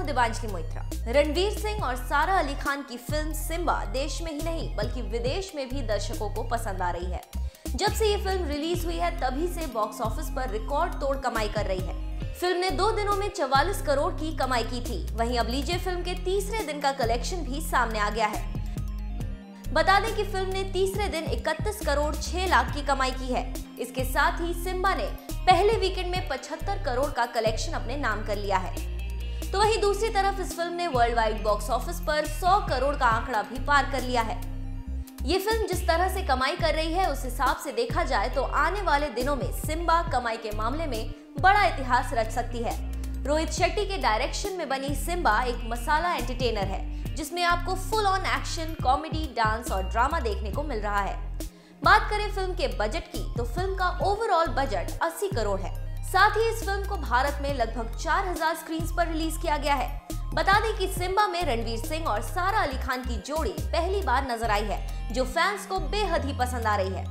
दिवांजलि मोइत्रा। रणवीर सिंह और सारा अली खान की फिल्म सिम्बा देश में ही नहीं बल्कि विदेश में भी दर्शकों को पसंद आ रही है। जब से ये फिल्म रिलीज हुई है तभी से बॉक्स ऑफिस पर रिकॉर्ड तोड़ कमाई कर रही है। फिल्म ने 2 दिनों में 44 करोड़ की कमाई की थी। वहीं अब लीजिए फिल्म के तीसरे दिन का कलेक्शन भी सामने आ गया है। बता दें कि फिल्म ने तीसरे दिन 31 करोड़ 6 लाख की कमाई की है। इसके साथ ही सिम्बा ने पहले वीकेंड में 75 करोड़ का कलेक्शन अपने नाम कर लिया है। तो वहीं दूसरी तरफ इस फिल्म ने वर्ल्ड वाइड बॉक्स ऑफिस पर 100 करोड़ का आंकड़ा भी पार कर लिया है। ये फिल्म जिस तरह से कमाई कर रही है उस हिसाब से देखा जाए तो आने वाले दिनों में सिम्बा कमाई के मामले में बड़ा इतिहास रच सकती है। रोहित शेट्टी के डायरेक्शन में बनी सिम्बा एक मसाला एंटरटेनर है जिसमें आपको full on action, comedy, dance और ड्रामा देखने को मिल रहा है। बात करें फिल्म के बजट की तो फिल्म का ओवरऑल बजट 80 करोड़ है। साथ ही इस फिल्म को भारत में लगभग 4000 स्क्रीन्स पर रिलीज किया गया है। बता दें कि सिम्बा में रणवीर सिंह और सारा अली खान की जोड़ी पहली बार नजर आई है जो फैंस को बेहद ही पसंद आ रही है।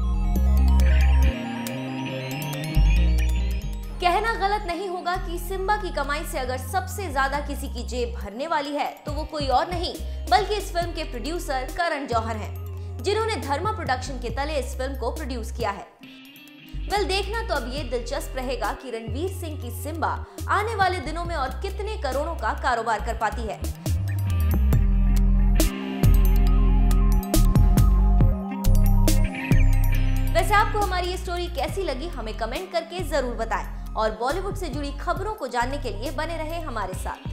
कहना गलत नहीं होगा कि सिम्बा की कमाई से अगर सबसे ज्यादा किसी की जेब भरने वाली है तो वो कोई और नहीं बल्कि इस फिल्म के प्रोड्यूसर करण जौहर हैं, जिन्होंने धर्मा प्रोडक्शन के तले इस फिल्म को प्रोड्यूस किया है। देखना तो अब ये दिलचस्प रहेगा कि रणवीर सिंह की सिम्बा आने वाले दिनों में और कितने करोड़ों का कारोबार कर पाती है। वैसे आपको हमारी ये स्टोरी कैसी लगी हमें कमेंट करके जरूर बताएं और बॉलीवुड से जुड़ी खबरों को जानने के लिए बने रहें हमारे साथ।